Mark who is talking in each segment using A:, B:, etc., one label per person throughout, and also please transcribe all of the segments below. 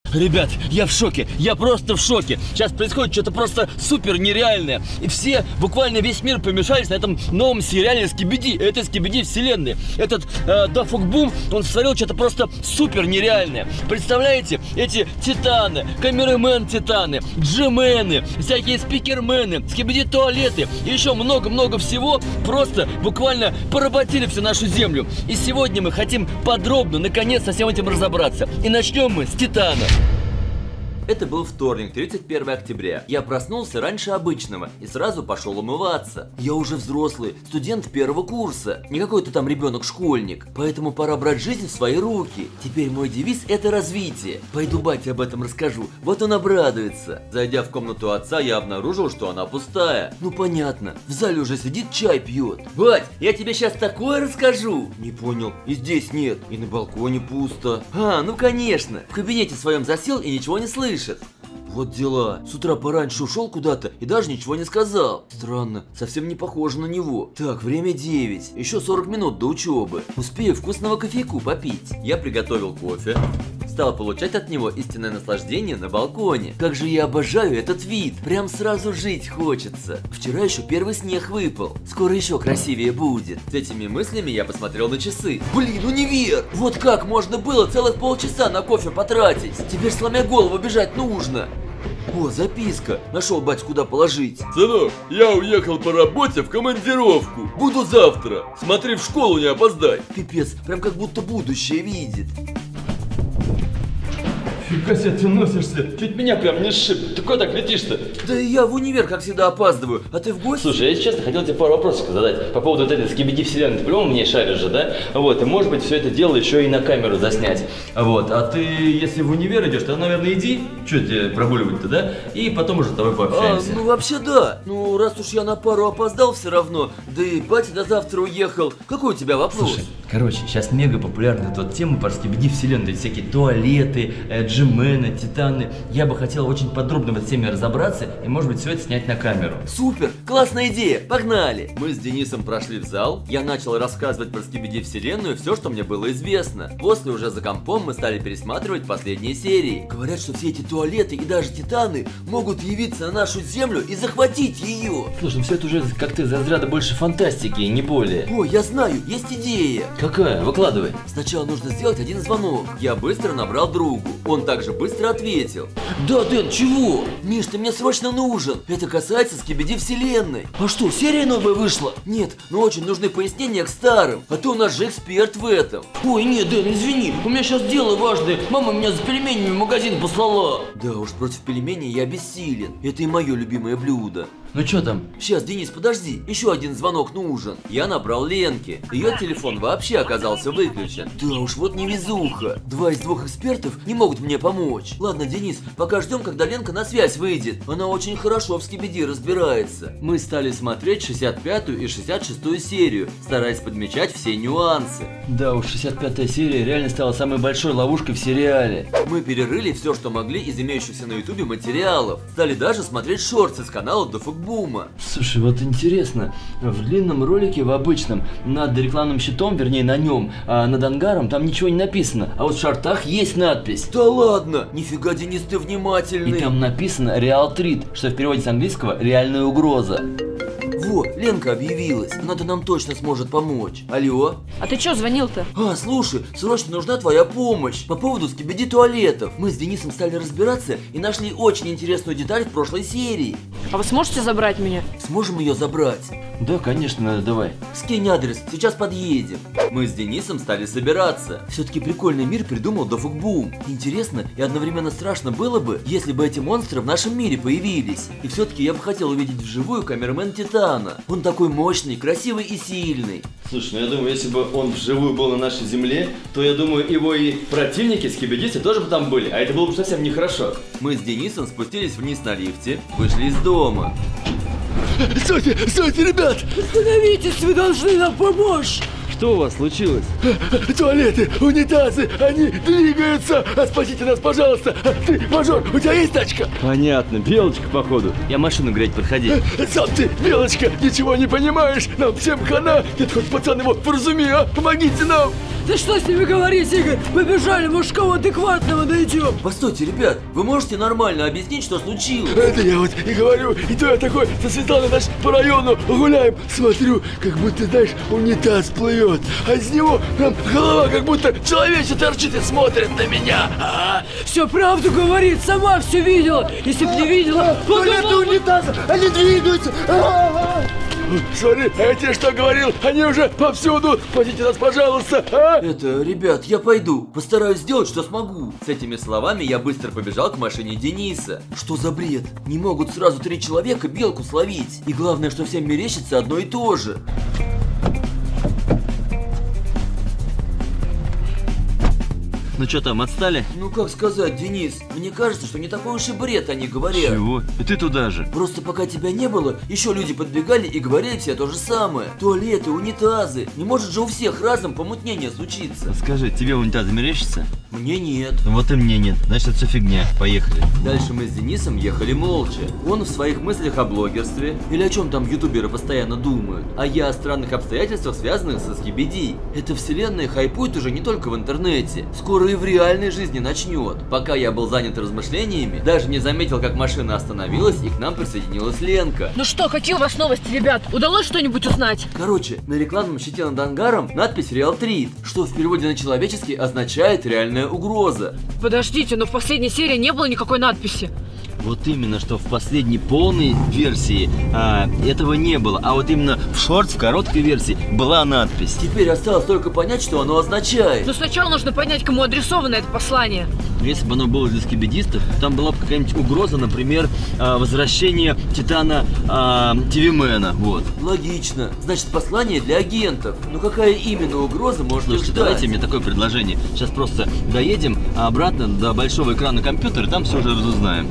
A: Ребят, я в шоке, я просто в шоке. Сейчас происходит что-то просто супер нереальное. И все, буквально весь мир помешались на этом новом сериале Скибиди. Это Скибиди вселенной. Этот Дафук-Бум, он сотворил что-то просто супер нереальное. Представляете, эти титаны, камерамен-титаны, джимены, всякие спикермены, Скибиди-туалеты и еще много-много всего просто буквально поработили всю нашу землю. И сегодня мы хотим подробно, наконец, со всем этим разобраться. И начнем мы с титана. Это был вторник, 31 октября. Я проснулся раньше обычного и сразу пошел умываться. Я уже взрослый, студент первого курса, не какой-то там ребенок-школьник. Поэтому пора брать жизнь в свои руки. Теперь мой девиз – это развитие. Пойду бате об этом расскажу, вот он обрадуется. Зайдя в комнату отца, я обнаружил, что она пустая. Ну понятно, в зале уже сидит, чай пьет. Бать, я тебе сейчас такое расскажу. Не понял, и здесь нет, и на балконе пусто. А, ну конечно, в кабинете своем засел и ничего не слышит. Вот дела. С утра пораньше ушел куда-то и даже ничего не сказал. Странно, совсем не похоже на него. Так, время 9. Еще 40 минут до учебы. Успею вкусного кофейку попить. Я приготовил кофе. Стал получать от него истинное наслаждение на балконе. Как же я обожаю этот вид. Прям сразу жить хочется. Вчера еще первый снег выпал. Скоро еще красивее будет. С этими мыслями я посмотрел на часы. Блин, универ! Вот как можно было целых полчаса на кофе потратить? Теперь сломя голову бежать нужно. О, записка. Нашел, бать, куда положить.
B: Сынок, я уехал по работе в командировку. Буду завтра. Смотри, в школу не опоздай.
A: Пипец, прям как будто будущее видит.
B: Фига себе ты носишься, чуть меня прям не сшиб. Ты куда так летишь-то?
A: Да я в универ, как всегда, опаздываю. А ты в гости?
C: Слушай, я, если честно, хотел тебе пару вопросов задать по поводу вот этой Скибиди вселенной. Ты по-любому мне шаришь же, да? Вот, и может быть все это дело еще и на камеру заснять. Вот, а ты, если в универ идешь, то, наверное, иди. Че тебе прогуливать-то, да? И потом уже с тобой пообщаемся.
A: Ну вообще да. Ну раз уж я на пару опоздал все равно, да и батя до завтра уехал. Какой у тебя вопрос?
C: Слушай, короче, сейчас мега популярна эта вот тема про Скибиди вселенной. Всякие туалеты, джимены, титаны. Я бы хотел очень подробно в этой теме разобраться и, может быть, все это снять на камеру.
A: Супер! Классная идея! Погнали! Мы с Денисом прошли в зал. Я начал рассказывать про Скибиди вселенную все, что мне было известно. После уже за компом мы стали пересматривать последние серии. Говорят, что все эти туалеты и даже титаны могут явиться на нашу землю и захватить ее.
C: Слушай, ну все это уже как-то из разряда больше фантастики, не более.
A: О, я знаю, есть идея.
C: Какая? Выкладывай.
A: Сначала нужно сделать один звонок. Я быстро набрал другу. Он также быстро ответил. Да, Дэн, чего? Миш, ты мне срочно нужен. Это касается Скибиди вселенной. А что, серия новая вышла? Нет, но очень нужны пояснения к старым. А то у нас же эксперт в этом. Ой, нет, Дэн, извини. У меня сейчас дело важное. Мама меня за пельменями в магазин послала. Да уж, против пельменей я бессилен. Это и мое любимое блюдо.
C: Ну что там?
A: Сейчас, Денис, подожди, еще один звонок нужен. Я набрал Ленке. Ее телефон вообще оказался выключен. Да уж, вот невезуха. 2 из 2 экспертов не могут мне помочь. Ладно, Денис, пока ждем, когда Ленка на связь выйдет. Она очень хорошо в Скибиди разбирается. Мы стали смотреть 65-ю и 66-ю серию, стараясь подмечать все нюансы.
C: Да уж, 65-я серия реально стала самой большой ловушкой в сериале.
A: Мы перерыли все, что могли из имеющихся на ютубе материалов. Стали даже смотреть шорты с канала Дафук-Бума.
C: Слушай, вот интересно, в длинном ролике, в обычном, над рекламным щитом, вернее на нем, а над ангаром, там ничего не написано. А вот в шортах есть надпись.
A: Да ладно, нифига, Денис, ты внимательный.
C: И там написано Real Threat, что в переводе с английского реальная угроза.
A: Во, Ленка объявилась, она-то нам точно сможет помочь. Алло?
D: А ты чё звонил-то?
A: А, слушай, срочно нужна твоя помощь по поводу Скибиди туалетов. Мы с Денисом стали разбираться и нашли очень интересную деталь в прошлой серии.
D: А вы сможете забрать меня?
A: Сможем ее забрать?
C: Да, конечно, давай.
A: Скинь адрес, сейчас подъедем. Мы с Денисом стали собираться. Все-таки прикольный мир придумал Дафук-Бум. Интересно и одновременно страшно было бы, если бы эти монстры в нашем мире появились. И все-таки я бы хотел увидеть вживую камерамен Титана. Он такой мощный, красивый и сильный.
C: Слушай, ну я думаю, если бы он вживую был на нашей земле, то я думаю, его и противники, скибидисты, тоже бы там были, а это было бы совсем нехорошо.
A: Мы с Денисом спустились вниз на лифте, вышли из дома.
B: Стойте, стойте, ребят!
A: Остановитесь, вы должны нам помочь!
C: Что у вас случилось?
B: Туалеты, унитазы, они двигаются! Спасите нас, пожалуйста! Ты, мажор, у тебя есть тачка?
C: Понятно, Белочка, походу. Я машину греть, подходи.
B: Сам ты, Белочка, ничего не понимаешь! Нам всем хана! Ты хоть, пацан, его поразуми, а? Помогите нам!
E: Да что с ними говорить, Игорь? Побежали, может, кого адекватного найдем.
A: Постойте, ребят, вы можете нормально объяснить, что случилось?
B: Это я вот и говорю, и то я такой со Светланой, значит, по району гуляем, смотрю, как будто, знаешь, унитаз плывет, а из него прям голова как будто человече торчит и смотрит на меня.
E: Все правду говорит, сама все видела. Если б не видела,
B: Туалеты унитаза, они двигаются. Смотри, а я тебе что говорил, они уже повсюду, спасите нас, пожалуйста.
A: Это, ребят, я пойду, постараюсь сделать, что смогу. С этими словами я быстро побежал к машине Дениса. Что за бред? Не могут сразу 3 человека белку словить. И главное, что всем мерещится одно и то же.
C: Ну что там, отстали?
A: Ну как сказать, Денис, мне кажется, что не такой уж и бред они говорят.
C: Чего? И ты туда же.
A: Просто пока тебя не было, еще люди подбегали и говорили все то же самое. Туалеты, унитазы. Не может же у всех разом помутнение случиться.
C: Скажи, тебе унитаз мерещится?
A: Мне нет.
C: Ну вот и мне нет, значит это все фигня. Поехали.
A: Дальше мы с Денисом ехали молча. Он в своих мыслях о блогерстве, или о чем там ютуберы постоянно думают, а я о странных обстоятельствах, связанных со Скибиди. Эта вселенная хайпует уже не только в интернете, скоро и в реальной жизни начнет. Пока я был занят размышлениями, даже не заметил, как машина остановилась и к нам присоединилась Ленка.
D: Ну что, какие у вас новости, ребят? Удалось что-нибудь узнать?
A: Короче, на рекламном щите над ангаром надпись Real Threat, что в переводе на человеческий означает реальная угроза.
D: Подождите, но в последней серии не было никакой надписи.
C: Вот именно, что в последней полной версии этого не было, а вот именно в шорт, в короткой версии была надпись.
A: Теперь осталось только понять, что оно означает.
D: Но сначала нужно понять, кому адресовано это послание.
C: Если бы оно было для скибидистов, там была бы какая-нибудь угроза, например, возвращение Титана ТВ-мена, вот.
A: Логично. Значит, послание для агентов. Но какая именно угроза может их
C: Слушайте,
A: ждать?
C: давайте мне такое предложение. Сейчас просто доедем обратно до большого экрана компьютера, и там все уже разузнаем.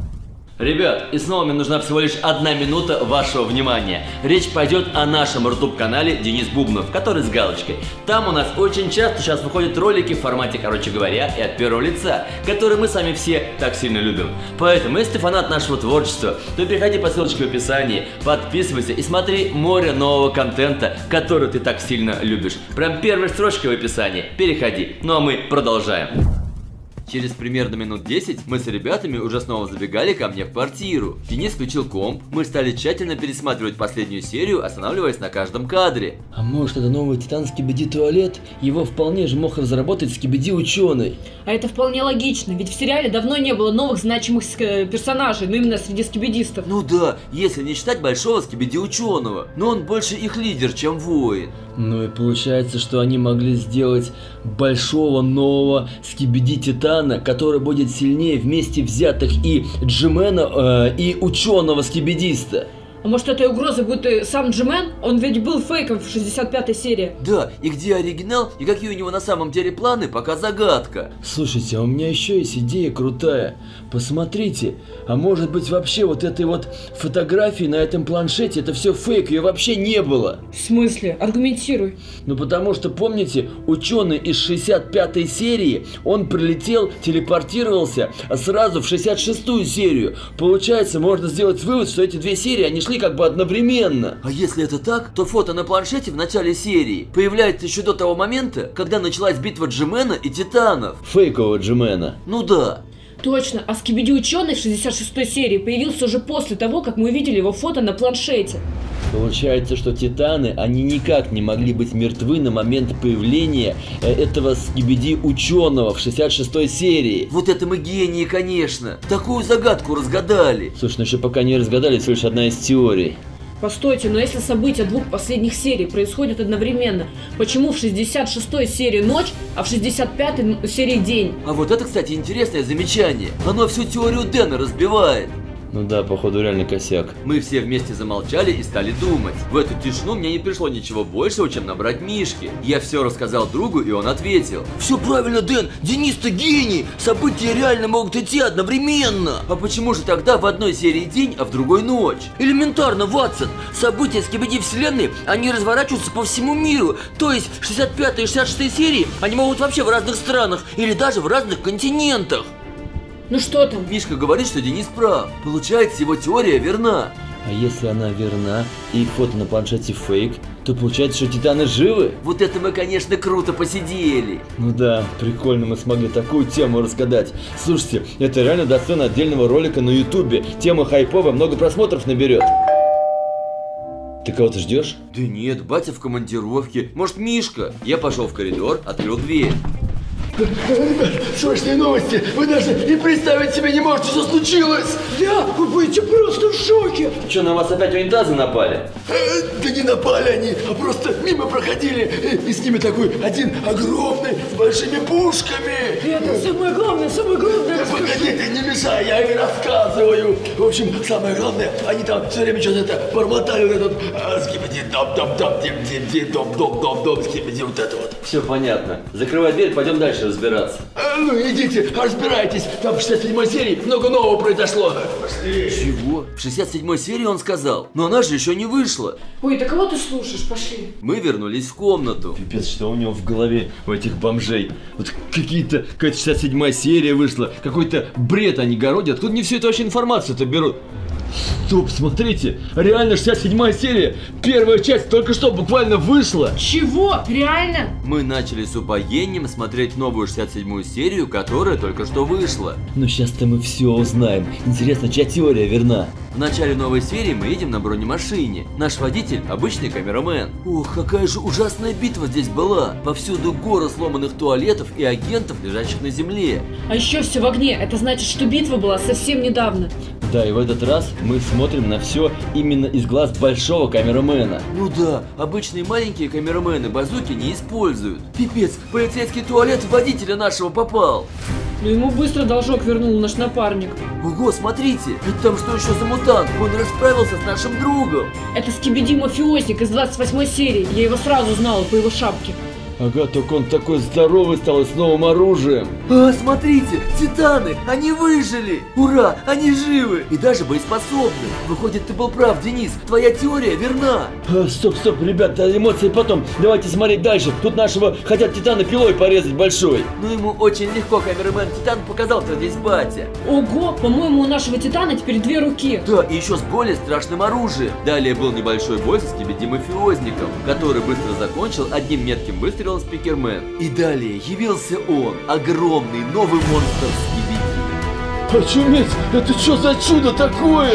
A: Ребят, и снова мне нужна всего лишь 1 минута вашего внимания. Речь пойдет о нашем рутуб-канале Денис Бубнов, который с галочкой. Там у нас очень часто сейчас выходят ролики в формате, короче говоря, и от первого лица, которые мы сами все так сильно любим. Поэтому, если ты фанат нашего творчества, то переходи по ссылочке в описании, подписывайся и смотри море нового контента, который ты так сильно любишь. Прям первой строчкой в описании. Переходи. Ну а мы продолжаем. Через примерно минут 10 мы с ребятами уже снова забегали ко мне в квартиру. Денис включил комп, мы стали тщательно пересматривать последнюю серию, останавливаясь на каждом кадре.
F: А может, это новый Титан Скибиди туалет? Его вполне же мог разработать Скибиди ученый.
D: А это вполне логично, ведь в сериале давно не было новых значимых персонажей, но именно среди скибидистов.
A: Ну да, если не считать большого Скибиди ученого, но он больше их лидер, чем воин.
F: Ну и получается, что они могли сделать большого нового Скибиди Титана, который будет сильнее вместе взятых и Джимена, и ученого скибидиста.
D: А может, этой угрозой будет и сам Джимен? Он ведь был фейком в 65-й серии.
A: Да, и где оригинал, и какие у него на самом деле планы, пока загадка.
F: Слушайте, а у меня еще есть идея крутая. Посмотрите, а может быть вообще вот этой вот фотографии на этом планшете, это все фейк, ее вообще не было.
D: В смысле? Аргументируй.
F: Ну потому что, помните, ученый из 65-й серии, он прилетел, телепортировался сразу в 66-ю серию. Получается, можно сделать вывод, что эти две серии, они шли как бы одновременно.
A: А если это так, то фото на планшете в начале серии появляется еще до того момента, когда началась битва Джимена и Титанов.
F: Фейкового Джимена.
A: Ну да.
D: Точно, а Скибиди ученый в 66-й серии появился уже после того, как мы увидели его фото на планшете.
F: Получается, что Титаны, они никак не могли быть мертвы на момент появления этого Скибиди ученого в 66-й серии.
A: Вот это мы гении, конечно. Такую загадку разгадали.
F: Слушай, ну еще пока не разгадали, всего лишь одна из теорий.
D: Постойте, но если события двух последних серий происходят одновременно, почему в 66-й серии ночь, а в 65-й серии день?
A: А вот это, кстати, интересное замечание. Оно всю теорию Дэна разбивает.
F: Ну да, походу реально косяк.
A: Мы все вместе замолчали и стали думать. В эту тишину мне не пришло ничего большего, чем набрать Мишки. Я все рассказал другу, и он ответил: все правильно, Дэн, Денис-то гений. События реально могут идти одновременно. А почему же тогда в одной серии день, а в другой ночь? Элементарно, Ватсон. События Скибиди вселенной, они разворачиваются по всему миру. То есть 65 и 66 серии, они могут вообще в разных странах или даже в разных континентах.
D: Ну что там?
A: Мишка говорит, что Денис прав. Получается, его теория верна.
F: А если она верна и фото на планшете фейк, то получается, что титаны живы?
A: Вот это мы, конечно, круто посидели.
F: Ну да, прикольно, мы смогли такую тему разгадать. Слушайте, это реально достойно отдельного ролика на ютубе. Тема хайповая, много просмотров наберет. Ты кого-то ждешь?
A: Да нет, батя в командировке. Может, Мишка? Я пошел в коридор, открыл дверь.
B: Ребят, срочные новости. Вы даже и представить себе не можете, что случилось.
E: Да, вы будете просто в шоке.
A: Что, на вас опять унитазы напали?
B: Да не напали они, а просто мимо проходили. И с ними такой один огромный, с большими пушками.
E: И это самое главное
B: Да погоди, ты не мешай, я и рассказываю. В общем, самое главное, они там все время что-то это бормотали, вот этот скибиди, дом, скибиди, вот это вот.
A: Все понятно. Закрывай дверь, пойдем дальше разбираться.
B: Ну идите, разбирайтесь, там в 67-й серии много нового произошло. Пошли.
A: Чего? В 67-й серии он сказал, но она же еще не вышла.
D: Ой, да кого ты слушаешь? Пошли.
A: Мы вернулись в комнату.
F: Пипец, что у него в голове у этих бомжей? Вот какая-то 67-я серия вышла, какой-то бред они городят. Откуда они всю эту вообще информацию-то берут? Стоп, смотрите, реально 67-я серия, первая часть только что буквально вышла.
D: Чего? Реально?
A: Мы начали с упоением смотреть новую 67-ю серию, которая только что вышла.
F: Ну сейчас-то мы все узнаем. Интересно, чья теория верна?
A: В начале новой серии мы едем на бронемашине. Наш водитель – обычный камерамен. Ох, какая же ужасная битва здесь была. Повсюду горы сломанных туалетов и агентов, лежащих на земле.
D: А еще все в огне. Это значит, что битва была совсем недавно.
F: Да, и в этот раз мы смотрим на все именно из глаз большого камерамена.
A: Ну да, обычные маленькие камерамены базуки не используют. Пипец, полицейский туалет в водителя нашего попал.
D: Но ему быстро должок вернул наш напарник.
A: Ого, смотрите, это там что еще за мутант? Он расправился с нашим другом.
D: Это Скибиди-мафиозник из 28-й серии. Я его сразу знала по его шапке.
F: Ага, только он такой здоровый стал и с новым оружием.
A: А, смотрите, титаны, они выжили! Ура, они живы и даже боеспособны. Выходит, ты был прав, Денис, твоя теория верна.
F: Стоп, ребята, эмоции потом. Давайте смотреть дальше. Тут нашего хотят титана пилой порезать большой.
A: Ну ему очень легко, камерамен Титан показал-то здесь батя.
D: Ого, по-моему, у нашего Титана теперь 2 руки.
A: Да, и еще с более страшным оружием. Далее был небольшой бой со Скибиди-мафиозником, который быстро закончил одним метким выстрелом Спикермен. И далее явился он, огромный новый монстр Скибиди.
F: Очуметь, это что за чудо такое?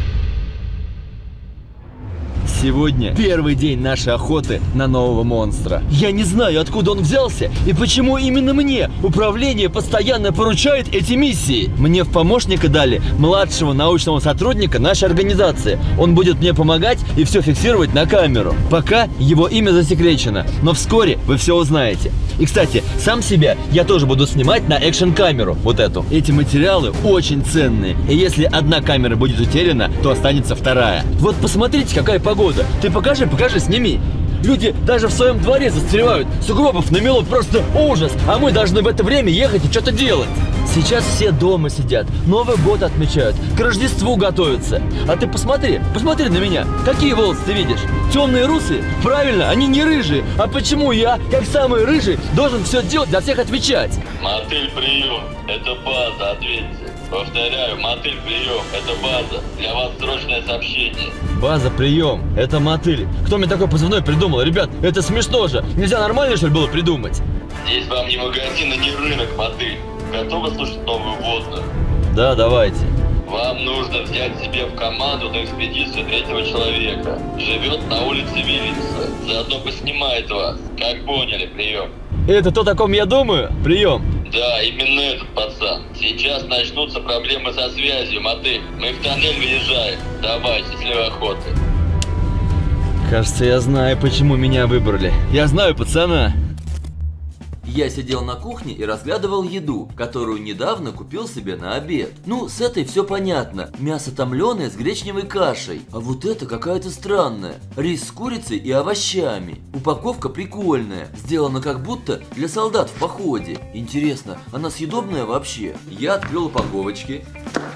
F: Сегодня первый день нашей охоты на нового монстра. Я не знаю, откуда он взялся и почему именно мне управление постоянно поручает эти миссии. Мне в помощника дали младшего научного сотрудника нашей организации. Он будет мне помогать и все фиксировать на камеру. Пока его имя засекречено, но вскоре вы все узнаете. И, кстати, сам себя я тоже буду снимать на экшн-камеру, вот эту. Эти материалы очень ценные, и если одна камера будет утеряна, то останется вторая. Вот посмотрите, какая погода. Ты покажи, сними. Люди даже в своем дворе застревают. Сугробов намело просто ужас. А мы должны в это время ехать и что-то делать. Сейчас все дома сидят, Новый год отмечают, к Рождеству готовятся. А ты посмотри на меня. Какие волосы ты видишь? Темные русые? Правильно, они не рыжие. А почему я, как самый рыжий, должен все делать, за всех отвечать?
G: Мотыль, прием. Это база, ответьте. Повторяю, мотыль, прием. Это база. Для вас срочное сообщение.
F: База, прием. Это мотыль. Кто мне такой позывной придумал? Ребят, это смешно же. Нельзя нормально, что ли, было придумать?
G: Здесь вам не магазин и не рынок, мотыль. Готовы слушать новую вводную?
F: Да, давайте.
G: Вам нужно взять себе в команду на экспедицию 3-го человека. Живет на улице Виллиса. Заодно поснимает вас. Как поняли, прием.
F: Это то, о ком я думаю? Прием.
G: Да, именно этот пацан. Сейчас начнутся проблемы со связью, мотыль. Мы в тоннель въезжаем. Давай, счастливой охоты.
F: Кажется, я знаю, почему меня выбрали. Я знаю пацана.
A: Я сидел на кухне и разглядывал еду, которую недавно купил себе на обед. Ну, с этой все понятно. Мясо томленое с гречневой кашей. А вот это какая-то странная. Рис с курицей и овощами. Упаковка прикольная. Сделана как будто для солдат в походе. Интересно, она съедобная вообще? Я открыл упаковочки.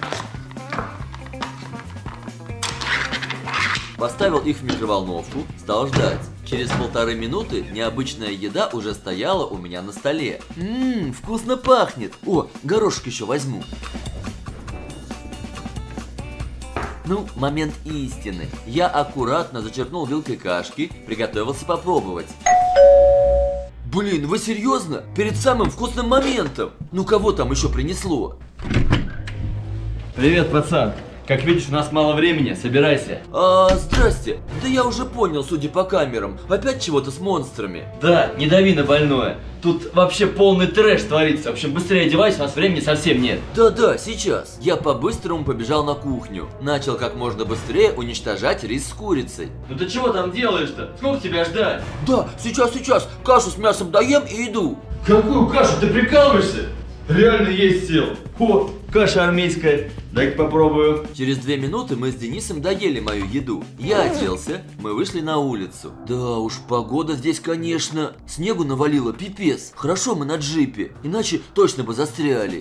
A: Поставил их в микроволновку, стал ждать. Через 1,5 минуты необычная еда уже стояла у меня на столе. Вкусно пахнет. О, горошек еще возьму.
F: Ну, момент истины. Я аккуратно зачерпнул вилкой кашки, приготовился попробовать. Блин, вы серьезно? Перед самым вкусным моментом? Ну кого там еще принесло?
C: Привет, пацан. Как видишь, у нас мало времени, собирайся.
F: Здрасте. Да я уже понял, судя по камерам. Опять чего-то с монстрами.
C: Да, не дави на больное. Тут вообще полный трэш творится. В общем, быстрее одевайся, у нас времени совсем нет.
F: Да-да, сейчас. Я по-быстрому побежал на кухню. Начал как можно быстрее уничтожать рис с курицей.
C: Ну ты чего там делаешь-то? Сколько тебя ждать?
F: Да, сейчас. Кашу с мясом доем и иду.
C: Какую кашу? Ты прикалываешься? Реально есть сил. О, каша армейская. Дай-ка попробую.
F: Через 2 минуты мы с Денисом доели мою еду. Я оделся, мы вышли на улицу. Да уж, погода здесь, конечно. Снегу навалило, пипец. Хорошо мы на джипе, иначе точно бы застряли.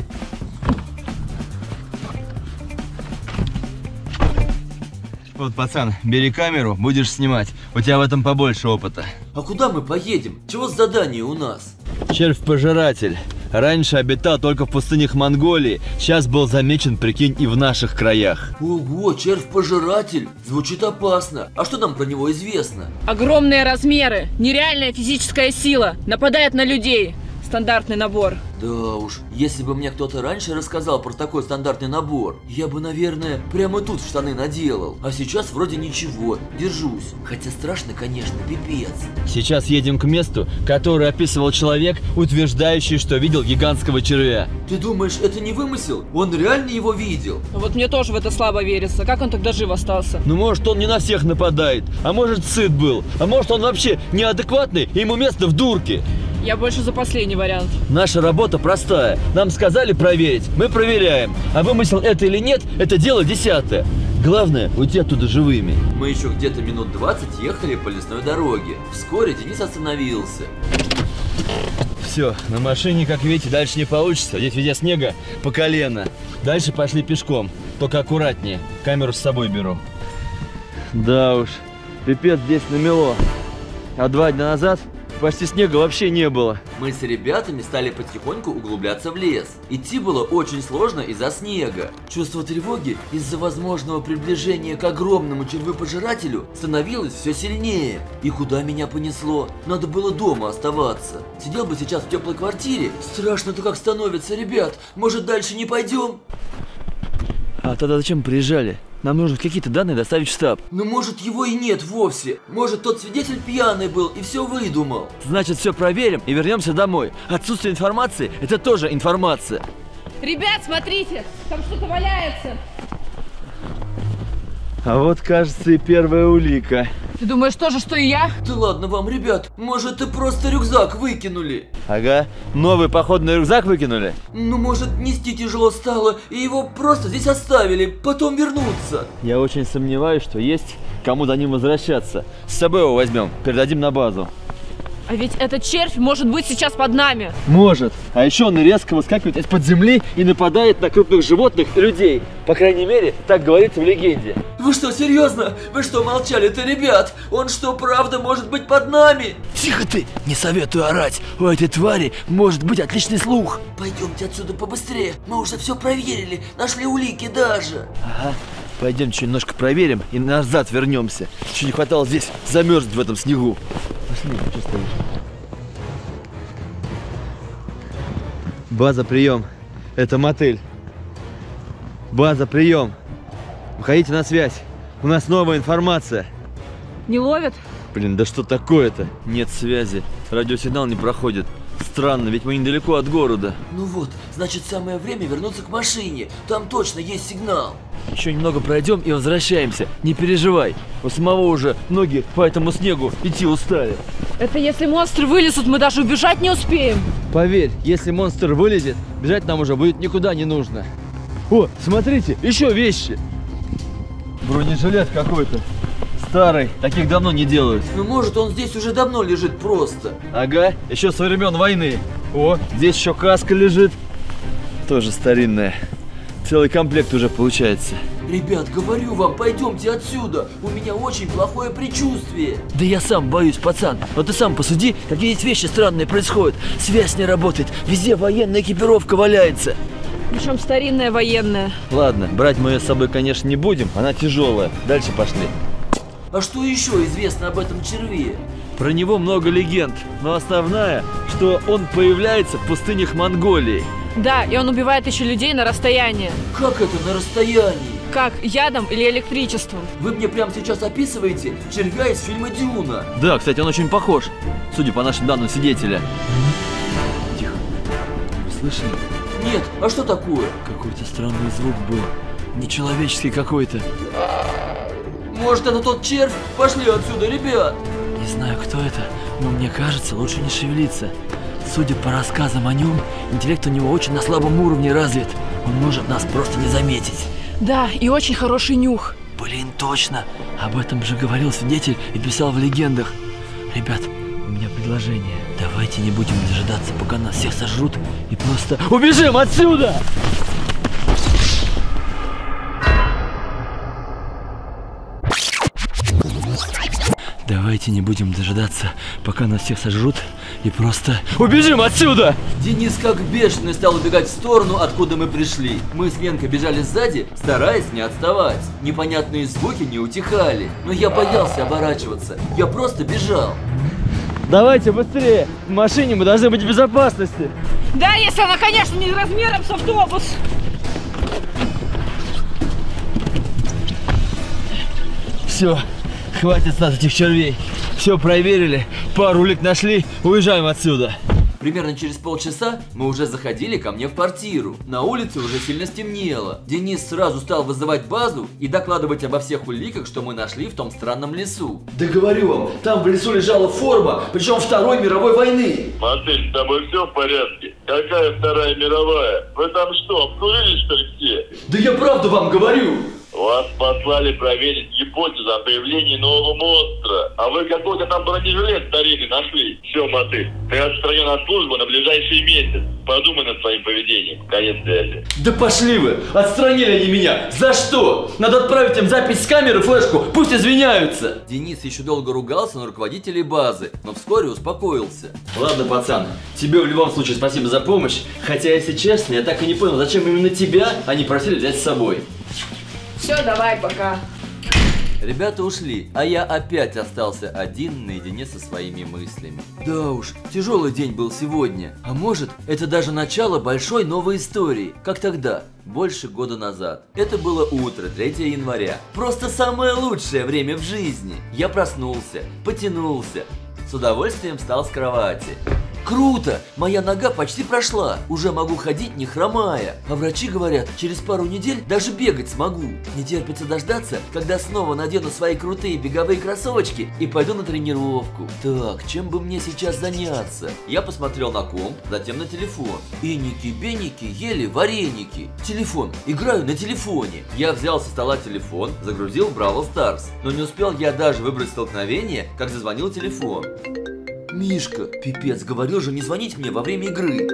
C: Вот, пацан, бери камеру, будешь снимать. У тебя в этом побольше опыта.
F: А куда мы поедем? Чего с задание у нас?
C: Червь-пожиратель. Раньше обитал только в пустынях Монголии, сейчас был замечен, прикинь, и в наших краях.
F: Ого, червь-пожиратель. Звучит опасно. А что нам про него известно?
D: Огромные размеры, нереальная физическая сила, нападает на людей. Стандартный набор.
F: Да уж, если бы мне кто-то раньше рассказал про такой стандартный набор, я бы, наверное, прямо тут в штаны наделал. А сейчас вроде ничего, держусь. Хотя страшно, конечно, пипец.
C: Сейчас едем к месту, которое описывал человек, утверждающий, что видел гигантского червя.
F: Ты думаешь, это не вымысел? Он реально его видел?
D: Вот мне тоже в это слабо верится. Как он тогда жив остался?
C: Ну, может, он не на всех нападает, а может, сыт был, а может, он вообще неадекватный, и ему место в дурке.
D: Я больше за последний вариант.
C: Наша работа простая. Нам сказали проверить, мы проверяем. А вымысел это или нет, это дело 10-е. Главное, уйти оттуда живыми.
F: Мы еще где-то минут 20 ехали по лесной дороге. Вскоре Денис остановился.
C: Все, на машине, как видите, дальше не получится. Здесь везде снега по колено. Дальше пошли пешком, только аккуратнее. Камеру с собой беру. Да уж, пипец здесь намело. А 2 дня назад почти снега вообще не было.
F: Мы с ребятами стали потихоньку углубляться в лес. Идти было очень сложно из-за снега. Чувство тревоги из-за возможного приближения к огромному червепожирателю становилось все сильнее. И куда меня понесло? Надо было дома оставаться. Сидел бы сейчас в теплой квартире. Страшно-то как становится, ребят. Может, дальше не пойдем?
C: А тогда зачем приезжали? Нам нужно какие-то данные доставить в штаб.
F: Ну, может, его и нет вовсе. Может, тот свидетель пьяный был и все выдумал.
C: Значит, все проверим и вернемся домой. Отсутствие информации – это тоже информация.
D: Ребят, смотрите, там что-то валяется.
C: А вот, кажется, и первая улика.
D: Ты думаешь тоже, что и я?
F: Да ладно вам, ребят, может, и просто рюкзак выкинули?
C: Ага, новый походный рюкзак выкинули?
F: Ну, может, нести тяжело стало, и его просто здесь оставили, потом вернуться.
C: Я очень сомневаюсь, что есть кому за ним возвращаться. С собой его возьмем, передадим на базу.
D: А ведь этот червь может быть сейчас под нами.
C: Может. А еще он резко выскакивает из-под земли и нападает на крупных животных и людей. По крайней мере, так говорится в легенде.
F: Вы что, серьезно? Вы что, молчали-то, ребят? Он что, правда может быть под нами?
B: Тихо ты, не советую орать. У этой твари может быть отличный слух.
F: Пойдемте отсюда побыстрее. Мы уже все проверили, нашли улики даже.
C: Ага. Пойдемте немножко проверим и назад вернемся. Еще не хватало здесь замерзнуть в этом снегу. Пошли, что стоишь? База, прием. Это мотель. База, прием. Выходите на связь. У нас новая информация.
D: Не ловят?
C: Блин, да что такое-то? Нет связи. Радиосигнал не проходит. Странно, ведь мы недалеко от города.
F: Ну вот, значит, самое время вернуться к машине. Там точно есть сигнал.
C: Еще немного пройдем и возвращаемся. Не переживай. У самого уже ноги по этому снегу идти устали.
D: Это если монстры вылезут, мы даже убежать не успеем.
C: Поверь, если монстр вылезет, бежать нам уже будет никуда не нужно. О, смотрите, еще вещи. Бронежилет какой-то. Старый, таких давно не делают.
F: Ну, может, он здесь уже давно лежит просто.
C: Ага, еще со времен войны. О, здесь еще каска лежит. Тоже старинная. Целый комплект уже получается.
F: Ребят, говорю вам, пойдемте отсюда. У меня очень плохое предчувствие.
B: Да я сам боюсь, пацан. Но ты сам посуди, какие здесь вещи странные происходят. Связь не работает, везде военная экипировка валяется.
D: Причем старинная военная.
C: Ладно, брать мы ее с собой, конечно, не будем, она тяжелая. Дальше пошли.
F: А что еще известно об этом черве?
C: Про него много легенд, но основная, что он появляется в пустынях Монголии.
D: Да, и он убивает еще людей на расстоянии.
F: Как это на расстоянии?
D: Как, ядом или электричеством?
F: Вы мне прямо сейчас описываете червя из фильма «Дюна».
C: Да, кстати, он очень похож, судя по нашим данным свидетеля. Тихо. Вы слышали?
F: Нет, а что такое?
C: Какой-то странный звук был. Нечеловеческий какой-то.
F: Может, это тот червь? Пошли отсюда, ребят!
B: Не знаю, кто это, но мне кажется, лучше не шевелиться. Судя по рассказам о нем, интеллект у него очень на слабом уровне развит. Он может нас просто не заметить.
D: Да, и очень хороший нюх.
B: Блин, точно. Об этом же говорил свидетель и писал в легендах. Ребят, у меня предложение. Давайте не будем дожидаться, пока нас всех сожрут, и просто убежим отсюда! Давайте не будем дожидаться, пока нас всех сожрут, и просто убежим отсюда!
F: Денис как бешеный стал убегать в сторону, откуда мы пришли. Мы с Ленкой бежали сзади, стараясь не отставать. Непонятные звуки не утихали, но я боялся оборачиваться. Я просто бежал.
C: Давайте быстрее! В машине мы должны быть в безопасности.
D: Да, если она, конечно, не размером с автобус.
C: Все, хватит с нас этих червей. Все проверили, пару улик нашли, уезжаем отсюда.
F: Примерно через полчаса мы уже заходили ко мне в квартиру. На улице уже сильно стемнело. Денис сразу стал вызывать базу и докладывать обо всех уликах, что мы нашли в том странном лесу.
B: Да говорю вам, там в лесу лежала форма, причем Второй мировой войны.
G: Модель, с тобой все в порядке? Какая Вторая мировая? Вы там что, обкурились, что ли, все?
B: Да я правду вам говорю.
G: Вас послали проверить гипотезу о появлении нового монстра. А вы какой-то там бронежилет старинный нашли. Все, Мотыль, ты отстранен от службы на ближайший месяц. Подумай над своим поведением. Конец связи.
B: Да пошли вы! Отстранили они меня! За что? Надо отправить им запись с камеры, флешку, пусть извиняются!
F: Денис еще долго ругался на руководителей базы, но вскоре успокоился.
C: Ладно, пацан, тебе в любом случае спасибо за помощь. Хотя, если честно, я так и не понял, зачем именно тебя они просили взять с собой.
D: Все, давай, пока.
F: Ребята ушли, а я опять остался один наедине со своими мыслями. Да уж, тяжелый день был сегодня. А может, это даже начало большой новой истории, как тогда, больше года назад. Это было утро, 3 января. Просто самое лучшее время в жизни. Я проснулся, потянулся, с удовольствием встал с кровати. Круто! Моя нога почти прошла. Уже могу ходить, не хромая. А врачи говорят, через пару недель даже бегать смогу. Не терпится дождаться, когда снова надену свои крутые беговые кроссовочки и пойду на тренировку. Так, чем бы мне сейчас заняться? Я посмотрел на комп, затем на телефон. Иники-беники ели вареники. Телефон. Играю на телефоне. Я взял со стола телефон, загрузил в Brawl Stars. Но не успел я даже выбрать столкновение, как зазвонил телефон. Мишка, пипец, говорил же не звонить мне во время игры.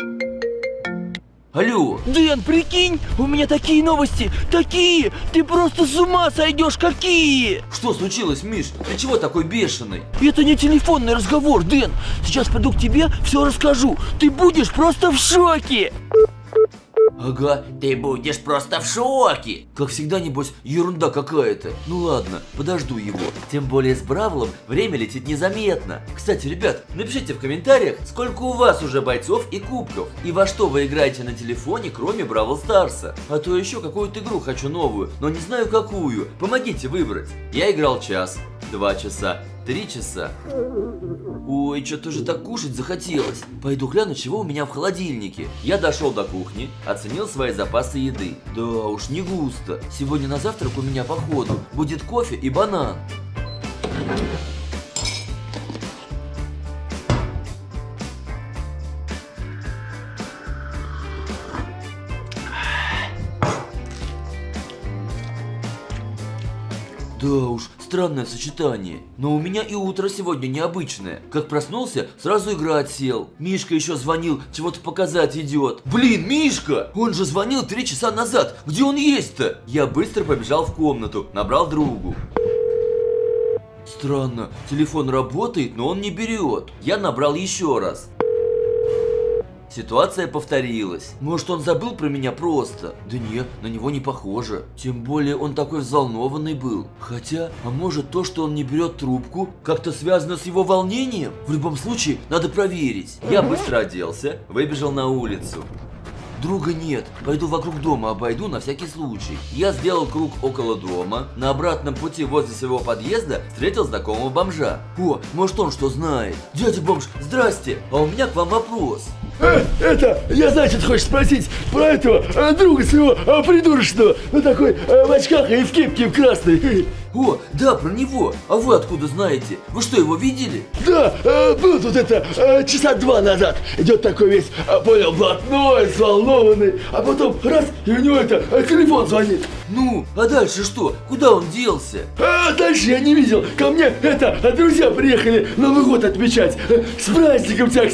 F: Алло.
B: Дэн, прикинь, у меня такие новости, такие! Ты просто с ума сойдешь, какие!
F: Что случилось, Миш? Ты чего такой бешеный?
B: Это не телефонный разговор, Дэн. Сейчас приду к тебе, все расскажу. Ты будешь просто в шоке!
F: Ага, ты будешь просто в шоке. Как всегда, небось, ерунда какая-то. Ну ладно, подожду его. Тем более с Бравлом время летит незаметно. Кстати, ребят, напишите в комментариях, сколько у вас уже бойцов и кубков. И во что вы играете на телефоне, кроме Бравл Старса. А то еще какую-то игру хочу новую, но не знаю какую. Помогите выбрать. Я играл час, 2 часа, 3 часа. Ой, что-то уже так кушать захотелось. Пойду гляну, чего у меня в холодильнике. Я дошел до кухни, оценил свои запасы еды. Да уж, не густо. Сегодня на завтрак у меня, походу, будет кофе и банан. Да уж, странное сочетание. Но у меня и утро сегодня необычное. Как проснулся, сразу играть сел. Мишка еще звонил, чего-то показать идет. Блин, Мишка! Он же звонил 3 часа назад. Где он есть-то? Я быстро побежал в комнату, набрал другу. Странно, телефон работает, но он не берет. Я набрал еще раз. Ситуация повторилась. Может, он забыл про меня просто? Да не, на него не похоже. Тем более он такой взволнованный был. Хотя, а может то, что он не берет трубку, как-то связано с его волнением? В любом случае, надо проверить. Я быстро оделся, выбежал на улицу. Друга нет, пойду вокруг дома обойду на всякий случай. Я сделал круг около дома. На обратном пути возле своего подъезда встретил знакомого бомжа. О, может он что знает? Дядя бомж, здрасте, а у меня к вам вопрос.
B: Я, значит, хочешь спросить про этого друга своего придурочного, ну такой в очках и в кепке в красной.
F: О, да, про него. А вы откуда знаете? Вы что, его видели?
B: Да, был тут это часа 2 назад. Идет такой весь, понял, блатной, взволнованный, а потом раз, и у него телефон звонит.
F: Ну, а дальше что? Куда он делся?
B: Дальше я не видел. Ко мне друзья приехали Новый год отмечать. С праздником тебя,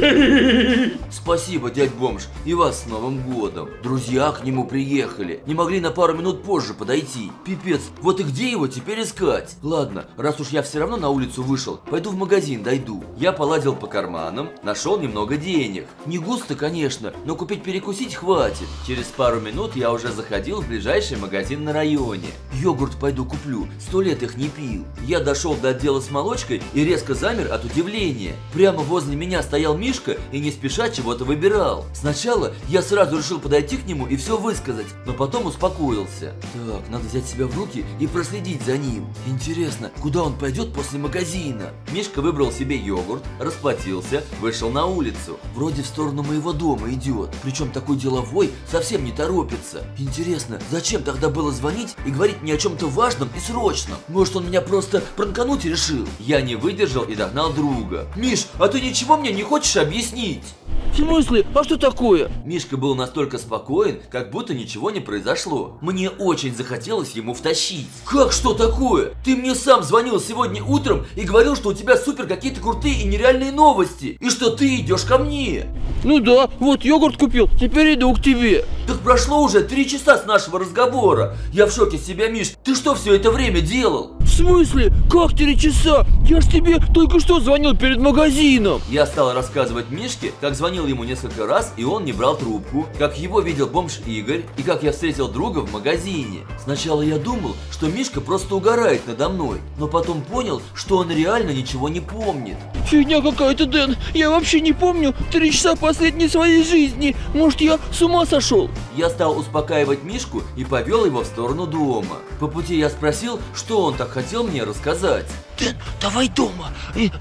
B: кстати.
F: Спасибо, дядь бомж, и вас с Новым годом. Друзья к нему приехали. Не могли на пару минут позже подойти. Пипец, вот и где его теперь искать? Ладно, раз уж я все равно на улицу вышел, пойду в магазин дойду. Я поладил по карманам, нашел немного денег. Не густо, конечно, но купить перекусить хватит. Через пару минут я уже заходил в ближайший магазин на районе. Йогурт пойду куплю, 100 лет их не пил. Я дошел до отдела с молочкой и резко замер от удивления. Прямо возле меня стоял Мишка и не спеша чего-то выбирал. Сначала я сразу решил подойти к нему и все высказать, но потом успокоился. Так, надо взять себя в руки и проследить за ним. Интересно, куда он пойдет после магазина? Мишка выбрал себе йогурт, расплатился, вышел на улицу. Вроде в сторону моего дома идет. Причем такой деловой, совсем не торопится. Интересно, зачем тогда было звонить и говорить мне о чем-то важном и срочном? Может, он меня просто пранкануть решил? Я не выдержал и догнал друга. Миш, а ты ничего мне не хочешь объяснить?
E: В смысле? А что такое?
F: Мишка был настолько спокоен, как будто ничего не произошло. Мне очень захотелось ему втащить. Как что такое? Ты мне сам звонил сегодня утром и говорил, что у тебя супер какие-то крутые и нереальные новости. И что ты идешь ко мне.
E: Ну да, вот йогурт купил, теперь иду к тебе.
F: Так прошло уже 3 часа с нашего разговора. Я в шоке с себя, Миш. Ты что все это время делал?
E: В смысле? Как 3 часа? Я ж тебе только что звонил перед магазином.
F: Я стал рассказывать Мишке, как звонил ему несколько раз, и он не брал трубку, как его видел бомж Игорь, и как я встретил друга в магазине. Сначала я думал, что Мишка просто угорает надо мной, но потом понял, что он реально ничего не помнит.
E: Фигня какая-то, Дэн. Я вообще не помню 3 часа последней своей жизни. Может, я с ума сошел?
F: Я стал успокаивать Мишку и повел его в сторону дома. По пути я спросил, что он так хотел мне рассказать.
E: Дэн, давай дома.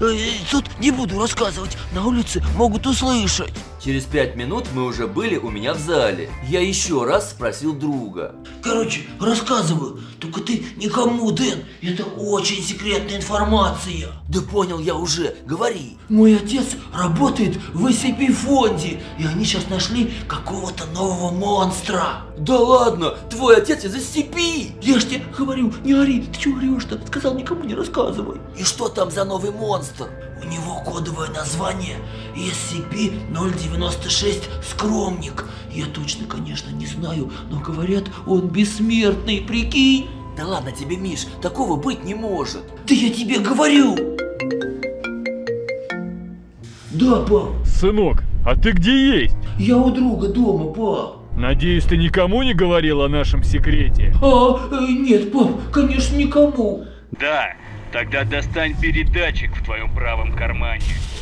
E: Тут не буду рассказывать. На улице могут услышать.
F: Через 5 минут мы уже были у меня в зале. Я еще раз спросил друга.
H: Короче, рассказываю. Только ты никому, Дэн. Это очень секретная информация.
F: Да понял я уже. Говори.
H: Мой отец работает в SCP-фонде. И они сейчас нашли какого-то нового монстра.
F: Да ладно, твой отец из SCP.
H: Я ж тебе говорю, не ори. Ты чего орешь-то? Сказал, никому не рассказывай.
F: И что там за новый монстр?
H: У него кодовое название SCP-096 Скромник. Я точно, конечно, не знаю, но говорят, он бессмертный, прикинь.
F: Да ладно тебе, Миш, такого быть не может.
H: Да я тебе говорю. Да, пап.
I: Сынок, а ты где есть?
H: Я у друга дома, пап.
I: Надеюсь, ты никому не говорил о нашем секрете?
H: Нет, пап, конечно, никому.
I: Да, тогда достань передатчик в твоем правом кармане.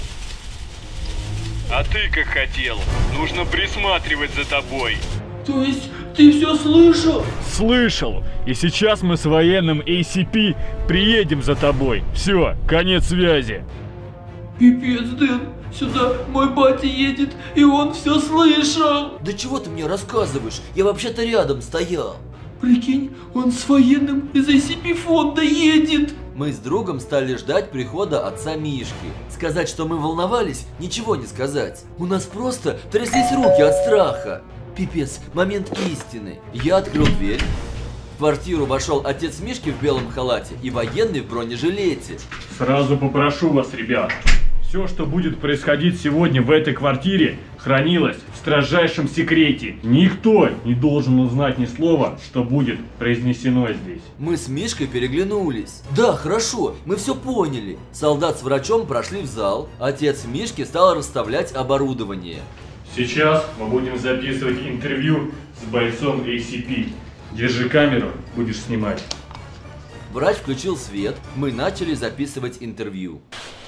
I: А ты как хотел, нужно присматривать за тобой.
H: То есть ты все слышал?
I: Слышал. И сейчас мы с военным ACP приедем за тобой. Все, конец связи.
H: Пипец, Дэн, сюда мой батя едет, и он все слышал.
F: Да чего ты мне рассказываешь? Я вообще-то рядом стоял.
H: Прикинь, он с военным из SCP-фонда едет.
F: Мы с другом стали ждать прихода отца Мишки. Сказать, что мы волновались, ничего не сказать. У нас просто тряслись руки от страха. Пипец, момент истины. Я открыл дверь. В квартиру вошел отец Мишки в белом халате и военный в бронежилете.
I: Сразу попрошу вас, ребят. Все, что будет происходить сегодня в этой квартире, хранилось в строжайшем секрете. Никто не должен узнать ни слова, что будет произнесено здесь.
F: Мы с Мишкой переглянулись. Да, хорошо, мы все поняли. Солдат с врачом прошли в зал. Отец Мишки стал расставлять оборудование.
I: Сейчас мы будем записывать интервью с бойцом ACP. Держи камеру, будешь снимать.
A: Врач включил свет, мы начали записывать интервью.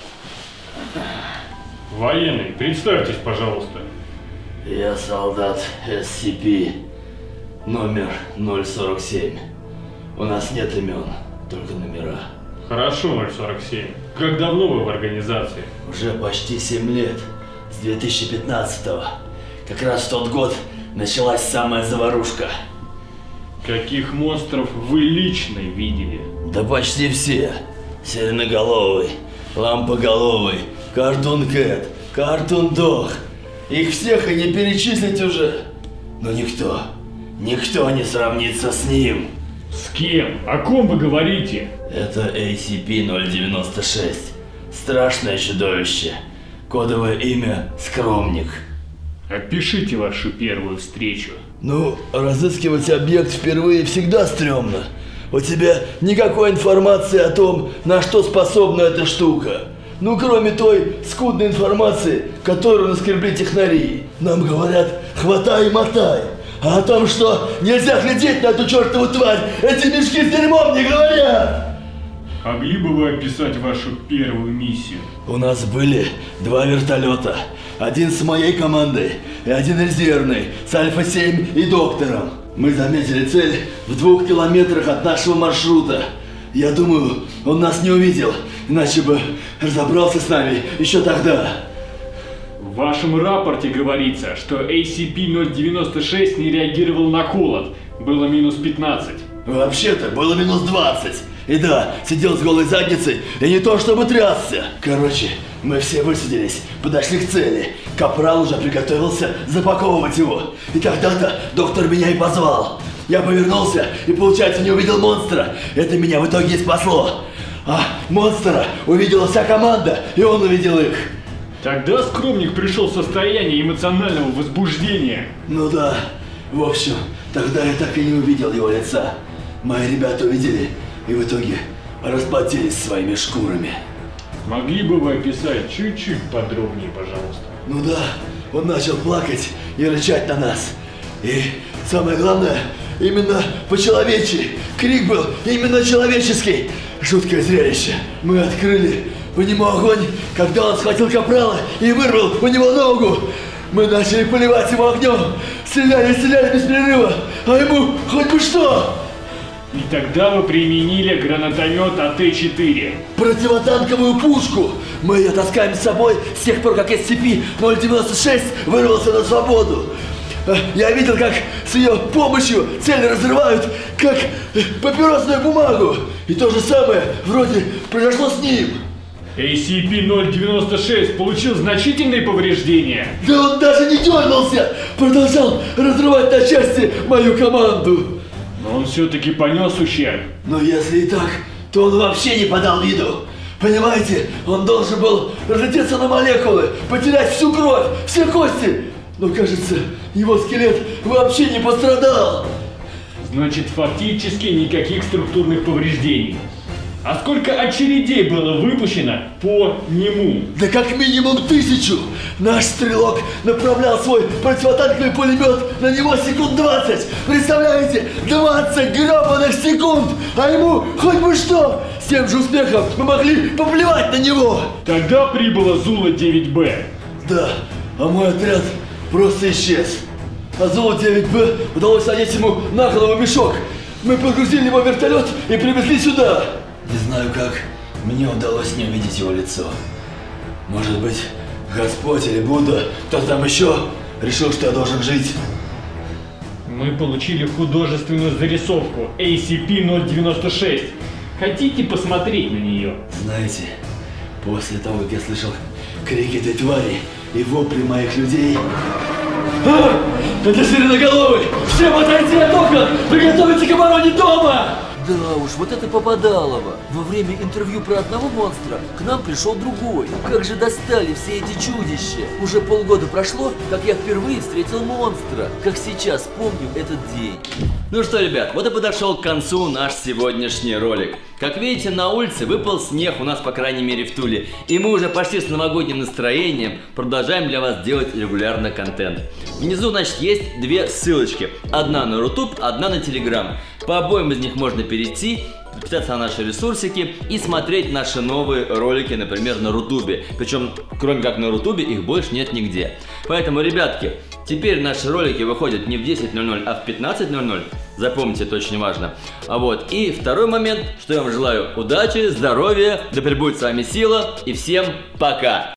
I: Военный, представьтесь, пожалуйста.
B: Я солдат SCP номер 047. У нас нет имен, только номера.
I: Хорошо, 047. Как давно вы в организации?
B: Уже почти 7 лет. С 2015-го. Как раз в тот год началась самая заварушка.
I: Каких монстров вы лично видели?
B: Да почти все. Сиреноголовый, Лампоголовый, Cartoon Cat, Cartoon Dog. Их всех и не перечислить уже. Но никто не сравнится с ним.
I: С кем? О ком вы говорите?
B: Это ACP-096. Страшное чудовище. Кодовое имя Скромник.
I: Опишите вашу первую встречу.
B: Ну, разыскивать объект впервые всегда стрёмно. У тебя никакой информации о том, на что способна эта штука. Ну, кроме той скудной информации, которую наскребли технари. Нам говорят, хватай и мотай. А о том, что нельзя глядеть на эту чертову тварь, эти мешки с дерьмом не говорят.
I: Могли бы вы описать вашу первую миссию?
B: У нас были 2 вертолета. Один с моей командой и один резервный, с Альфа-7 и доктором. Мы заметили цель в 2 километрах от нашего маршрута. Я думаю, он нас не увидел, иначе бы разобрался с нами еще тогда.
I: В вашем рапорте говорится, что ACP-096 не реагировал на холод. Было минус 15.
B: Вообще-то было минус 20. И да, сидел с голой задницей и не то чтобы трясся. Короче, мы все высадились, подошли к цели. Капрал уже приготовился запаковывать его. И тогда-то доктор меня и позвал. Я повернулся и, получается, не увидел монстра. Это меня в итоге и спасло. А монстра увидела вся команда, и он увидел их.
I: Тогда Скромник пришел в состояние эмоционального возбуждения.
B: Ну да. В общем, тогда я так и не увидел его лица. Мои ребята увидели и в итоге расплатились своими шкурами.
I: Могли бы вы описать чуть-чуть подробнее, пожалуйста?
B: Ну да, он начал плакать и рычать на нас. И самое главное, именно по-человечьи. Крик был именно человеческий. Жуткое зрелище. Мы открыли по нему огонь, когда он схватил Капрала и вырвал у него ногу. Мы начали поливать его огнем. Стреляли без перерыва. А ему хоть бы что.
I: И тогда вы применили гранатомет АТ-4.
B: Противотанковую пушку. Мы ее таскаем с собой с тех пор, как SCP-096 вырвался на свободу. Я видел, как с ее помощью цель разрывают, как папиросную бумагу. И то же самое вроде произошло с ним.
I: ACP-096 получил значительные повреждения.
B: Да он даже не дернулся. Продолжал разрывать на части мою команду.
I: Но он все-таки понес ущерб.
B: Но если и так, то он вообще не подал виду. Понимаете, он должен был разлететься на молекулы, потерять всю кровь, все кости. Но кажется, его скелет вообще не пострадал.
I: Значит, фактически никаких структурных повреждений. А сколько очередей было выпущено по нему?
B: Да как минимум 1000. Наш стрелок направлял свой противотанковый пулемет на него секунд 20. Представляете? 20 гребаных секунд. А ему хоть бы что. С тем же успехом мы могли поплевать на него.
I: Тогда прибыла Зула-9Б.
B: Да, а мой отряд просто исчез. А Зулу-9Б удалось одеть ему на голову мешок. Мы погрузили его в вертолет и привезли сюда. Не знаю как, мне удалось не увидеть его лицо. Может быть, Господь или Будда, кто там еще, решил, что я должен жить.
I: Мы получили художественную зарисовку ACP-096. Хотите посмотреть на нее?
B: Знаете, после того, как я слышал крики этой твари и вопли моих людей... А! Это Сиреноголовый! Всем отойти от окон! Приготовиться к обороне дома!
F: Да уж, вот это попадалово. Во время интервью про одного монстра к нам пришел другой. Как же достали все эти чудища. Уже полгода прошло, как я впервые встретил монстра. Как сейчас помню этот день.
C: Ну что, ребят, вот и подошел к концу наш сегодняшний ролик. Как видите, на улице выпал снег у нас, по крайней мере, в Туле. И мы уже почти с новогодним настроением продолжаем для вас делать регулярно контент. Внизу, значит, есть две ссылочки. Одна на Рутуб, одна на Telegram. По обоим из них можно перейти, подписаться на наши ресурсики и смотреть наши новые ролики, например, на Рутубе. Причем, кроме как на Рутубе, их больше нет нигде. Поэтому, ребятки, теперь наши ролики выходят не в 10:00, а в 15:00. Запомните, это очень важно. И второй момент, что я вам желаю удачи, здоровья, да пребудет с вами сила, и всем пока!